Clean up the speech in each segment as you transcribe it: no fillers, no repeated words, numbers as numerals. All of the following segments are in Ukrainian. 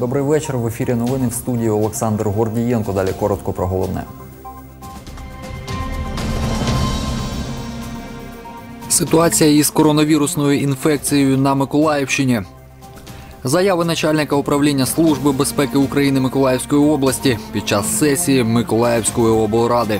Добрий вечір. В ефірі новини, в студії Олександр Гордієнко. Далі коротко про головне. Ситуація із коронавірусною інфекцією на Миколаївщині. Заяви начальника управління Служби безпеки України Миколаївської області під час сесії Миколаївської облради.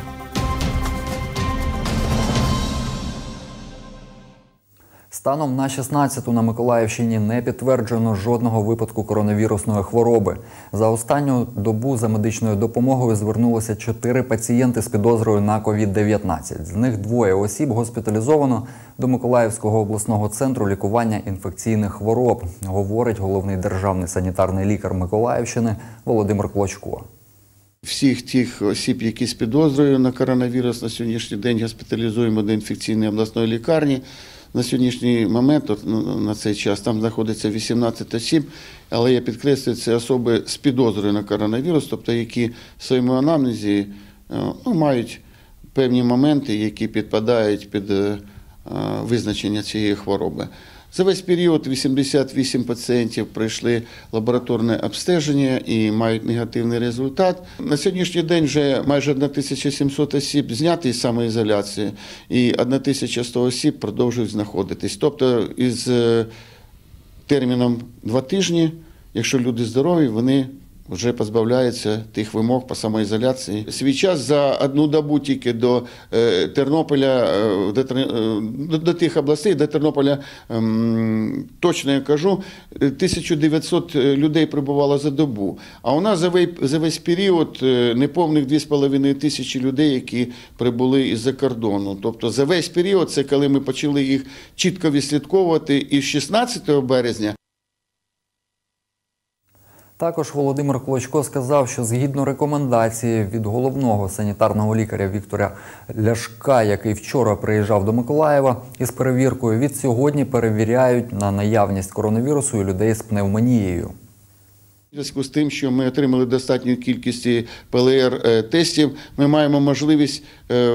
Станом на 16-ту на Миколаївщині не підтверджено жодного випадку коронавірусної хвороби. За останню добу за медичною допомогою звернулося 4 пацієнти з підозрою на COVID-19. З них 2 осіб госпіталізовано до Миколаївського обласного центру лікування інфекційних хвороб, говорить головний державний санітарний лікар Миколаївщини Володимир Клочко. Всіх тих осіб, які з підозрою на коронавірус, на сьогоднішній день госпіталізуємо до інфекційної обласної лікарні. На сьогоднішній момент, на цей час, там знаходиться 18 осіб, але я підкреслюю, це особи з підозрою на коронавірус, тобто які в своєму анамнезі мають певні моменти, які підпадають під визначення цієї хвороби. За весь період 88 пацієнтів пройшли лабораторне обстеження і мають негативний результат. На сьогоднішній день вже майже 1700 осіб зняті з самоізоляції і 1100 осіб продовжують знаходитись. Тобто із терміном 2 тижні, якщо люди здорові, вони вже позбавляються тих вимог по самоізоляції. Свій час за одну добу тільки до Тернополя, до тих областей, до Тернополя, точно я кажу, 1900 людей прибувало за добу. А у нас за весь період неповних 2500 людей, які прибули із-за кордону. Тобто за весь період, це коли ми почали їх чітко відслідковувати, і з 16 березня. Також Володимир Клочко сказав, що згідно рекомендації від головного санітарного лікаря Віктора Ляшка, який вчора приїжджав до Миколаєва із перевіркою, від сьогодні перевіряють на наявність коронавірусу і людей з пневмонією. У зв'язку з тим, що ми отримали достатню кількість ПЛР-тестів, ми маємо можливість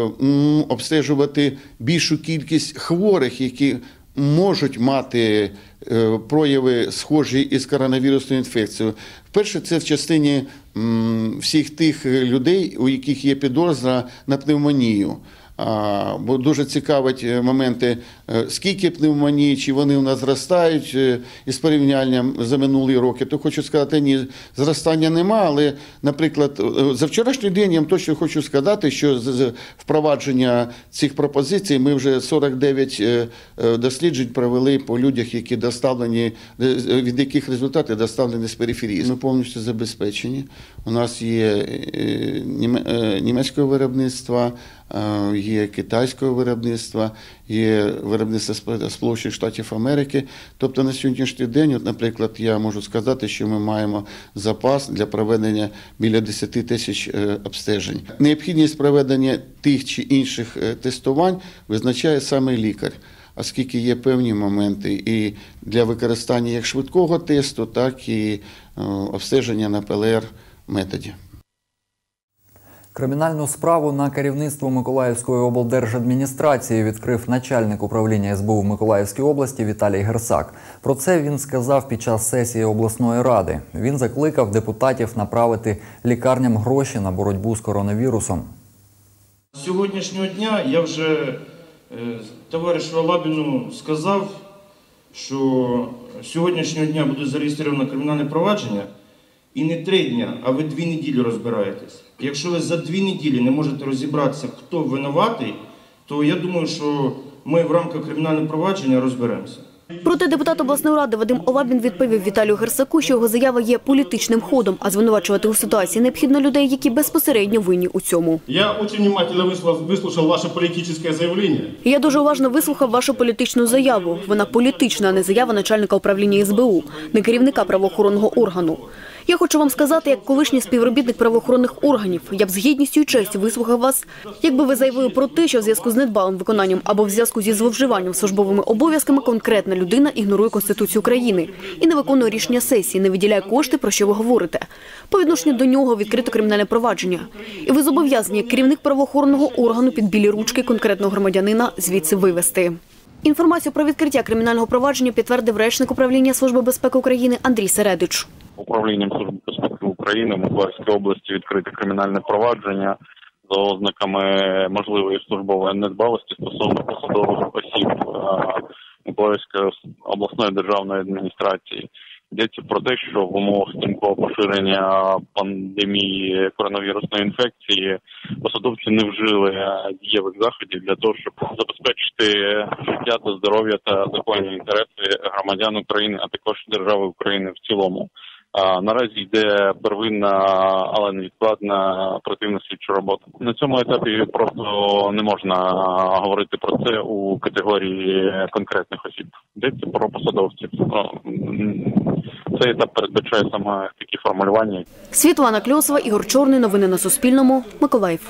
обстежувати більшу кількість хворих, які можуть мати прояви схожі із коронавірусною інфекцією. Вперше, це в частині всіх тих людей, у яких є підозра на пневмонію. Бо дуже цікавить моменти, скільки пневмонії, чи вони у нас зростають із порівнянням за минулі роки. То хочу сказати, ні, зростання нема, але, наприклад, за вчорашній день я вам точно хочу сказати, що з впровадження цих пропозицій ми вже 49 досліджень провели по людях, які доставлені, від яких результати доставлені з периферії. Ми повністю забезпечені. У нас є німецького виробництва, є китайського виробництва, є виробництво Сполучених Штатів Америки. Тобто на сьогоднішній день, наприклад, я можу сказати, що ми маємо запас для проведення біля 10 тисяч обстежень. Необхідність проведення тих чи інших тестувань визначає саме лікар, оскільки є певні моменти і для використання як швидкого тесту, так і обстеження на ПЛР-методі. Кримінальну справу на керівництво Миколаївської облдержадміністрації відкрив начальник управління СБУ в Миколаївській області Віталій Герсак. Про це він сказав під час сесії обласної ради. Він закликав депутатів направити лікарням гроші на боротьбу з коронавірусом. З сьогоднішнього дня я вже товаришу Алабіну сказав, що з сьогоднішнього дня буде зареєстровано кримінальне провадження. І не 3 дні, а ви 2 неділі розбираєтесь. Якщо ви за 2 неділі не можете розібратися, хто винуватий, то я думаю, що ми в рамках кримінального провадження розберемося. Проте депутат обласної ради Вадим Алабін відповів Віталію Герсаку, що його заява є політичним ходом, а звинувачувати у ситуації необхідно людей, які безпосередньо винні у цьому. Я дуже внимательно вислухав ваше політичне заявлення. Я дуже уважно вислухав вашу політичну заяву. Вона політична, а не заява начальника управління СБУ, не керівника правоохоронного органу. Я хочу вам сказати, як колишній співробітник правоохоронних органів, я б з гідністю і честю вислухав вас, якби ви заявили про те, що в зв'язку з недбалим виконанням або в зв'язку зі зловживанням службовими обов'язками конкретна людина ігнорує Конституцію України і не виконує рішення сесії, не виділяє кошти, про що ви говорите. По відношенню до нього відкрито кримінальне провадження. І ви зобов'язані, як керівник правоохоронного органу, під білі ручки конкретного громадянина звідси вивести. Інформацію про відкриття кримінального провадження підтвердив речник управління Служби безпеки України Андрій Середич. управлінням Служби безпеки України в Миколаївській області відкрите кримінальне провадження за ознаками можливої службової недбалості стосовно посадових осіб Миколаївської обласної державної адміністрації. Йдеться про те, що в умовах стрімкого поширення пандемії коронавірусної інфекції посадовці не вжили дієвих заходів для того, щоб забезпечити життя та здоров'я та законні інтереси громадян України, а також держави України в цілому. Наразі йде первинна, але невідкладна оперативно-слідча робота. На цьому етапі просто не можна говорити про це у категорії конкретних осіб. Йдеться про посадовців. Цей етап передбачає саме такі формулювання. Світлана Кльосова, Ігор Чорний. Новини на Суспільному. Миколаїв.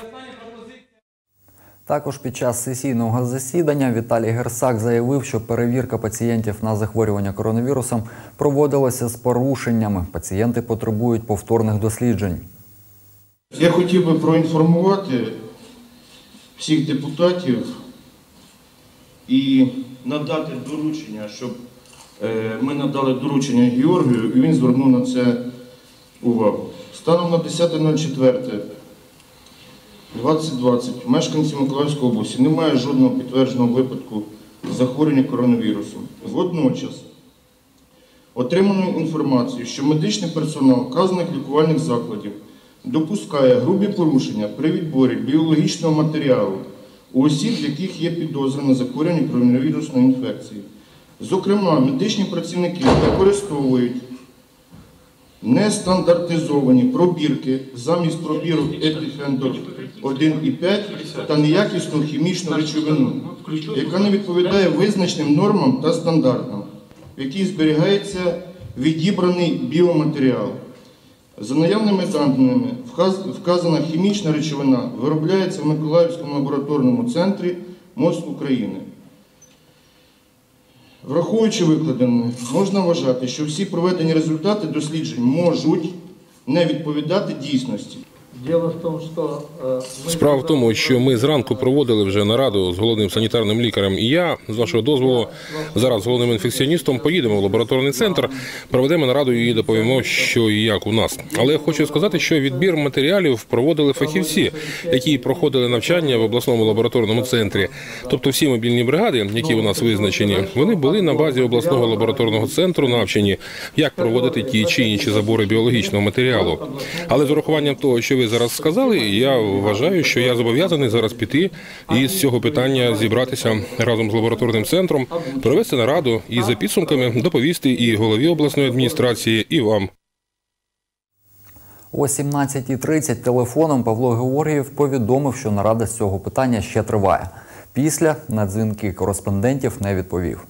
Також під час сесійного засідання Віталій Герсак заявив, що перевірка пацієнтів на захворювання коронавірусом проводилася з порушеннями. Пацієнти потребують повторних досліджень. Я хотів би проінформувати всіх депутатів і надати доручення, щоб ми надали доручення Георгію, і він звернув на це увагу. Станом на 10.04.2020 мешканці Миколаївської області немає жодного підтвердженого випадку захворювання коронавірусом. Водночас отримано інформацію, що медичний персонал вказаних лікувальних закладів допускає грубі порушення при відборі біологічного матеріалу у осіб, в яких є підозра на захворювання коронавірусної інфекції. Зокрема, медичні працівники використовують нестандартизовані пробірки замість пробірок Епіфендор 1,5 та неякісну хімічну речовину, яка не відповідає визначеним нормам та стандартам, в якій зберігається відібраний біоматеріал. За наявними даними, вказана хімічна речовина виробляється в Миколаївському лабораторному центрі МОЗ України. Враховуючи викладене, можна вважати, що всі проведені результати досліджень можуть не відповідати дійсності. Справа в тому, що ми зранку проводили вже нараду з головним санітарним лікарем, і я, з вашого дозволу, зараз з головним інфекціоністом поїдемо в лабораторний центр, проведемо нараду і доповімо, що і як у нас. Але хочу сказати, що відбір матеріалів проводили фахівці, які проходили навчання в обласному лабораторному центрі. Тобто всі мобільні бригади, які у нас визначені, вони були на базі обласного лабораторного центру навчені, як проводити ті чи інші забори біологічного матеріалу. Але з урахуванням того, що ви зараз сказали, я вважаю, що я зобов'язаний зараз піти і з цього питання зібратися разом з лабораторним центром, провести нараду і за підсумками доповісти і голові обласної адміністрації, і вам. О 17:30 телефоном Павло Георгієв повідомив, що нарада з цього питання ще триває. Після на дзвінки кореспондентів не відповів.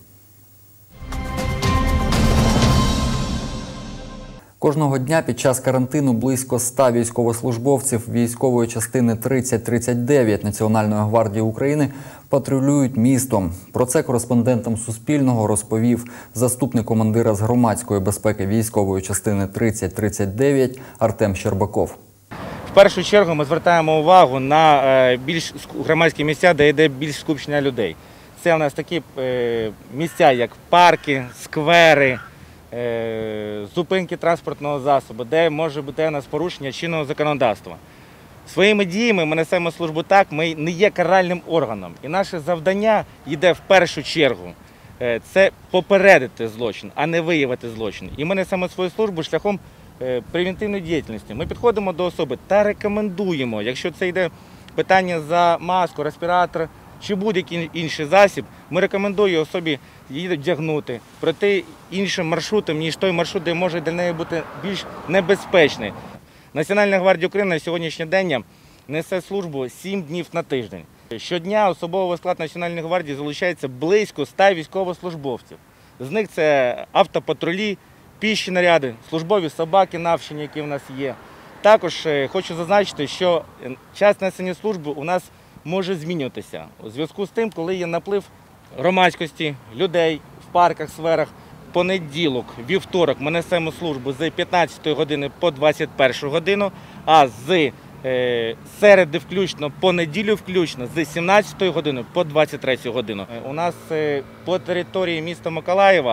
Кожного дня під час карантину близько 100 військовослужбовців військової частини 3039 Національної гвардії України патрулюють містом. Про це кореспондентам Суспільного розповів заступник командира з громадської безпеки військової частини 3039 Артем Щербаков. В першу чергу ми звертаємо увагу на більш громадські місця, де йде більш скупчення людей. Це у нас такі місця, як парки, сквери, зупинки транспортного засобу, де може бути у нас порушення чинного законодавства. Своїми діями ми несемо службу так, ми не є каральним органом. І наше завдання йде в першу чергу – це попередити злочин, а не виявити злочин. І ми несемо свою службу шляхом превентивної діяльності. Ми підходимо до особи та рекомендуємо, якщо це йде питання за маску, респіратор чи будь-який інший засіб, ми рекомендуємо особі її вдягнути, пройти іншим маршрутом, ніж той маршрут, де може для неї бути більш небезпечний. Національна гвардія України на сьогоднішній день несе службу 7 днів на тиждень. Щодня особовий склад Національної гвардії залучається близько 100 військовослужбовців. З них це автопатрулі, піші наряди, службові собаки навчені, які в нас є. Також хочу зазначити, що час несення служби у нас може змінюватися у зв'язку з тим, коли є наплив громадськості, людей в парках, сферах. Понеділок, вівторок ми несемо службу з 15 години по 21 годину, а з середи включно, по неділю включно, з 17 години по 23 годину. У нас по території міста Миколаєва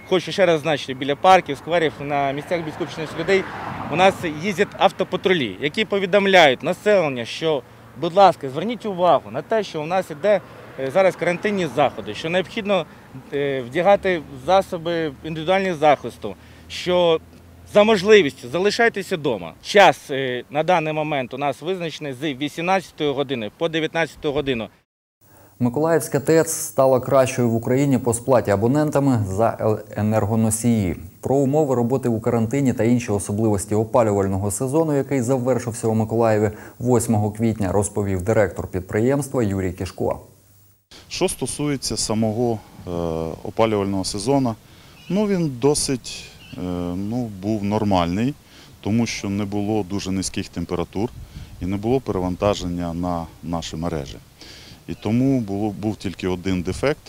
Хочу ще раз зазначити, біля парків, скверів, на місцях без скупченості людей у нас їздять автопатрулі, які повідомляють населення, що, будь ласка, зверніть увагу на те, що у нас іде зараз карантинні заходи, що необхідно вдягати засоби індивідуального захисту, що за можливістю залишайтеся вдома. Час на даний момент у нас визначений з 18 години по 19 годину. Миколаївська ТЕЦ стала кращою в Україні по сплаті абонентами за енергоносії. Про умови роботи у карантині та інші особливості опалювального сезону, який завершився у Миколаєві 8 квітня, розповів директор підприємства Юрій Кішко. Що стосується самого опалювального сезону, він досить був нормальний, тому що не було дуже низьких температур і не було перевантаження на наші мережі. І тому був тільки один дефект,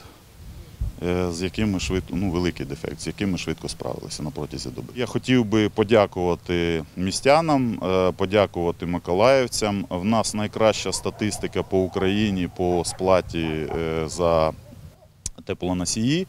великий дефект, з яким ми швидко справилися на протязі доби. Я хотів би подякувати містянам, подякувати миколаївцям. В нас найкраща статистика по Україні по сплаті за теплоносії.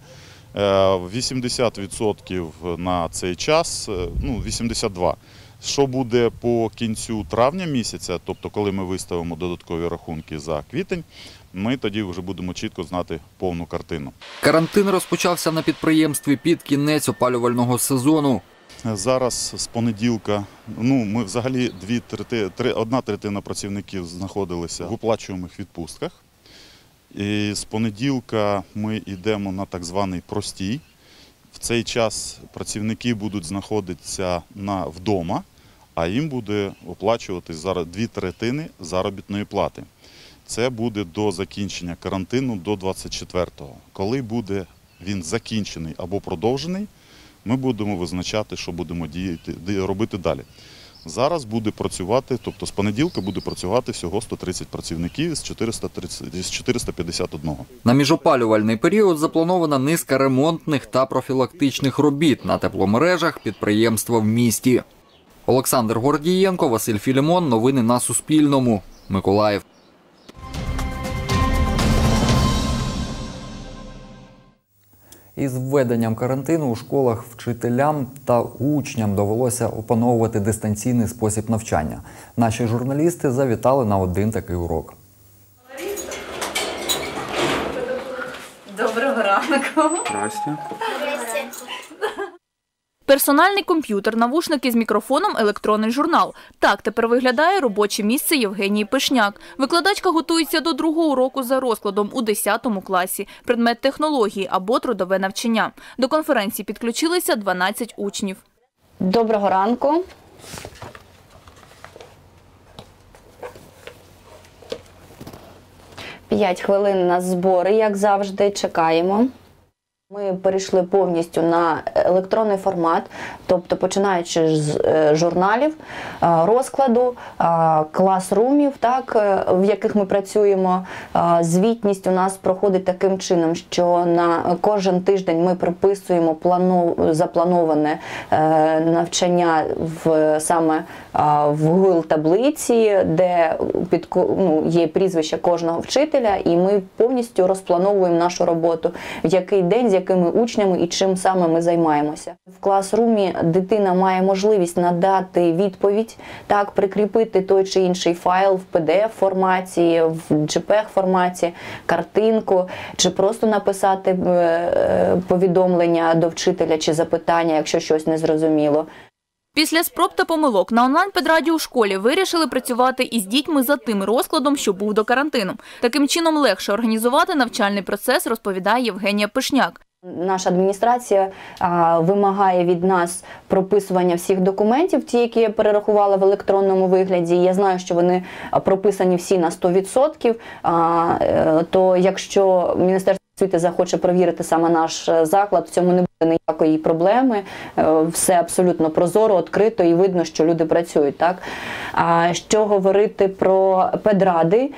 80% на цей час, 82%. Що буде по кінцю травня місяця, тобто коли ми виставимо додаткові рахунки за квітень, ми тоді вже будемо чітко знати повну картину. Карантин розпочався на підприємстві під кінець опалювального сезону. Зараз з понеділка, ми взагалі одна третина працівників знаходилися в оплачуваних відпустках. І з понеділка ми йдемо на так званий простій. В цей час працівники будуть знаходитися вдома, а їм буде оплачуватись зараз 2/3 заробітної плати. Це буде до закінчення карантину до 24-го. Коли буде він закінчений або продовжений, ми будемо визначати, що будемо робити далі. Зараз буде працювати, тобто з понеділка буде працювати всього 130 працівників з 451. На міжопалювальний період запланована низка ремонтних та профілактичних робіт на тепломережах підприємства в місті. Олександр Гордієнко, Василь Філімон. Новини на Суспільному. Миколаїв. Із введенням карантину у школах вчителям та учням довелося опановувати дистанційний спосіб навчання. Наші журналісти завітали на один такий урок. Доброго ранку. Здрасте. Персональний комп'ютер, навушники з мікрофоном, електронний журнал. Так тепер виглядає робоче місце Євгенії Пишняк. Викладачка готується до другого уроку за розкладом у 10 класі. Предмет технології або трудове навчання. До конференції підключилися 12 учнів. Доброго ранку. П'ять хвилин на збори, як завжди, чекаємо. Ми перейшли повністю на електронний формат, тобто починаючи з журналів, розкладу, класрумів, в яких ми працюємо. Звітність у нас проходить таким чином, що на кожен тиждень ми прописуємо заплановане навчання саме в Google-таблиці, де є прізвище кожного вчителя, і ми повністю розплановуємо нашу роботу, в який день, з якими учнями і чим саме ми займаємося. В класрумі дитина має можливість надати відповідь, прикріпити той чи інший файл в PDF-форматі, в JPEG-форматі, картинку, чи просто написати повідомлення до вчителя чи запитання, якщо щось не зрозуміло. Після спроб та помилок на онлайн-педраді у школі вирішили працювати із дітьми за тим розкладом, що був до карантину. Таким чином легше організувати навчальний процес, розповідає Євгенія Пишняк. Наша адміністрація вимагає від нас прописування всіх документів, ті, які я перерахувала в електронному вигляді. Я знаю, що вони прописані всі на 100%, то якщо Міністерство освіти захоче перевірити саме наш заклад, в цьому не буде ніякої проблеми. Все абсолютно прозоро, відкрито і видно, що люди працюють. А що говорити про педради?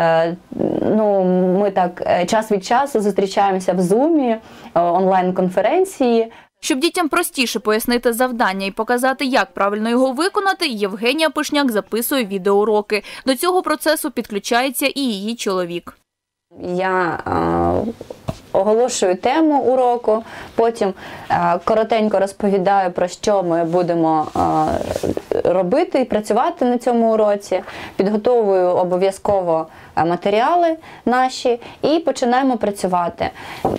Ми час від часу зустрічаємося в Zoom, онлайн-конференції. Щоб дітям простіше пояснити завдання і показати, як правильно його виконати, Євгенія Пишняк записує відеоуроки. До цього процесу підключається і її чоловік. Я Оголошую тему уроку, потім коротенько розповідаю, про що ми будемо робити і працювати на цьому уроці. Підготовую обов'язково матеріали наші і починаємо працювати.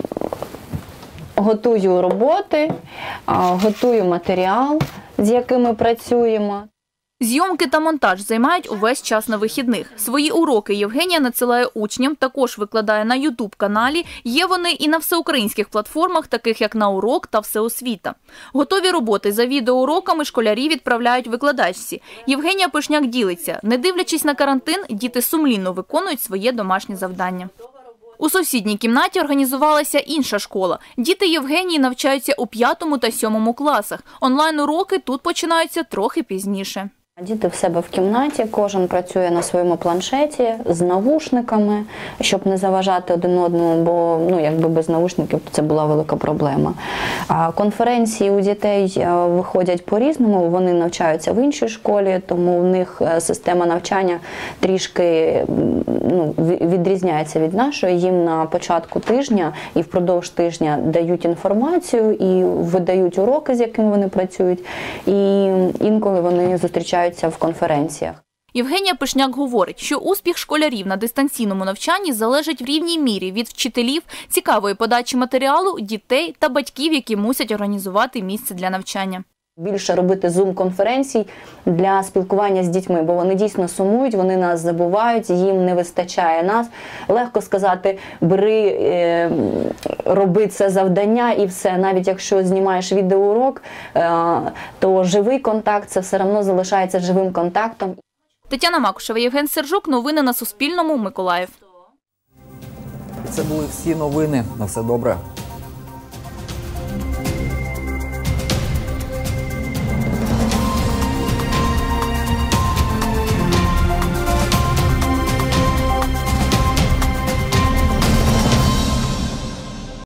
Готую роботи, готую матеріал, з яким ми працюємо. Зйомки та монтаж займають увесь час на вихідних. Свої уроки Євгенія надсилає учням, також викладає на YouTube-каналі. Є вони і на всеукраїнських платформах, таких як «Наурок» та «Всеосвіта». Готові роботи за відеоуроками школярі відправляють викладачці. Євгенія Пишняк ділиться. Не дивлячись на карантин, діти сумлінно виконують своє домашнє завдання. У сусідній кімнаті організувалася інша школа. Діти Євгенії навчаються у 5 та 7 класах. Онлайн-уроки тут починаються трохи пізніше. Діти в себе в кімнаті, кожен працює на своєму планшеті з навушниками, щоб не заважати один одному, бо якби без навушників це була велика проблема. Конференції у дітей виходять по-різному, вони навчаються в іншій школі, тому в них система навчання трішки відрізняється від нашої. Їм на початку тижня і впродовж тижня дають інформацію і видають уроки, з якими вони працюють, і інколи вони зустрічаються в конференціях. Євгенія Пишняк говорить, що успіх школярів на дистанційному навчанні залежить в рівній мірі від вчителів, цікавої подачі матеріалу, дітей та батьків, які мусять організувати місце для навчання. Більше робити зум-конференцій для спілкування з дітьми, бо вони дійсно сумують, вони нас забувають, їм не вистачає нас. Легко сказати, бери, роби це завдання і все. Навіть якщо знімаєш відеоурок, то живий контакт, це все одно залишається живим контактом. Тетяна Макушева, Євген Сержук. Новини на Суспільному. Миколаїв. Це були всі новини. На все добре.